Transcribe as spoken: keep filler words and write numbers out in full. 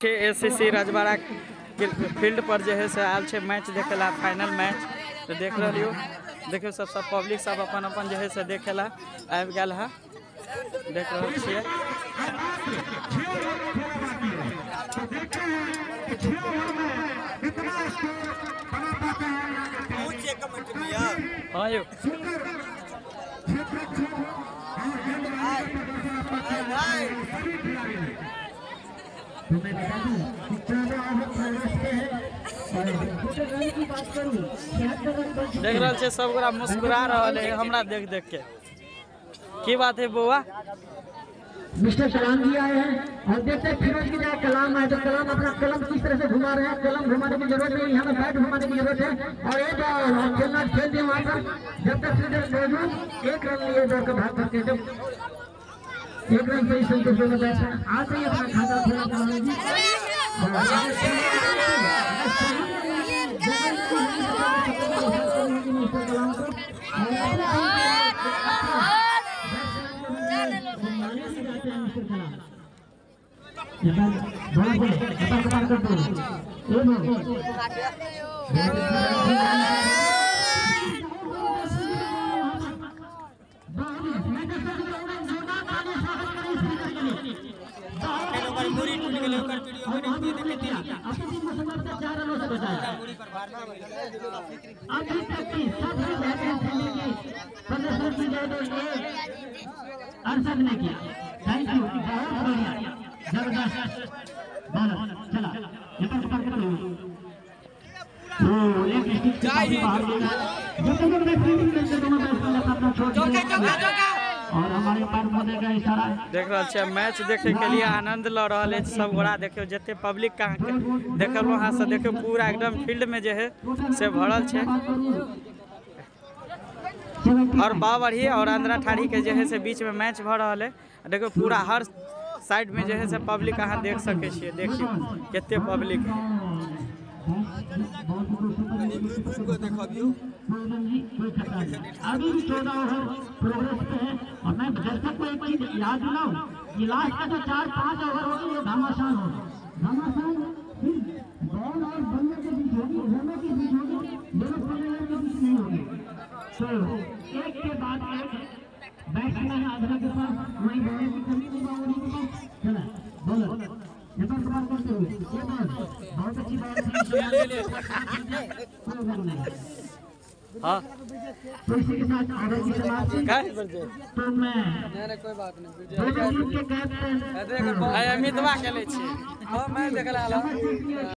ACC Rajwada field पर जो है से आल छे मैच देखेला, फाइनल मैच तो देख रही हो। देखियो सब सब पब्लिक सब अपन अपन जो है से देखेला आबि गया है, देख रहे छे। हाँ यो देख रहा है सब गोरा मुस्कुरा रहा है हमरा देख देख के। की बात है बुआ? मिस्टर कलाम जी आए हैं और देखते हैं फिरोज की जगह कलाम आए तो कलाम अपना कलम किस तरह से घुमा रहे हैं। कलम घुमाने की जरूरत नहीं, हमें बैट घुमाने की जरूरत है। और एक बार खेलना खेल दिए वहां पर, जब तक फील्डर मौजूद एक रन लिए दौड़ कर भाग करके जब एक रन से ही संतोष होगा बैट्समैन आते ही अपना खाता खोला कलाम जी। मिस्टर कलाम को अरशद ने किया, थैंक यू, बहुत बढ़िया, जबरदस्त बॉलर चला विकेट पर करो। तो एक स्टिक से बाहर गया, जो दोनों बैट्समैन के दोनों बैट्समैन अपना छोड़ दिया और हमारे पैर मोदे का इशारा देख रहा छे। मैच देखे के लिए आनंद ल रहा है सब गोरा। देखियो जते पब्लिक कहाँ के देखल वहाँ से देखियो पूरा एकदम फील्ड में जो है से भरल छे। और बावड़ी और आंध्रा ठाड़ी के जो है से बीच में मैच भ रहा है। देखो पूरा हर साइड में जो है से पब्लिक अहाँ देख सके छे। देखियो कितने पब्लिक है। अभी भी चौदह ओवर प्रोग्रेस पे है और मैं दर्शक को एक चीज याद दिलाऊं कि लास्ट का जो चार पांच ओवर होगी ये घमासान होगा। घमासान बॉल और बल्ले के बीच होगी, दोनों के बीच होगी, दोनों प्लेयर के बीच नहीं होगी। तो एक के बाद एक बैट्समैन आंध्रा के पास वही बॉलर की कमी नहीं, बावड़ी के पास चला बॉलर ये पर बात करते हुए ये बॉल बहुत अच्छी बात है। हाँ तो इसी के साथ ऑर्डर की समाप्ति। तो मैं कोई बात नहीं दोनों टीम के कैप्टन अमितवा खेले छी। हाँ मैं देखला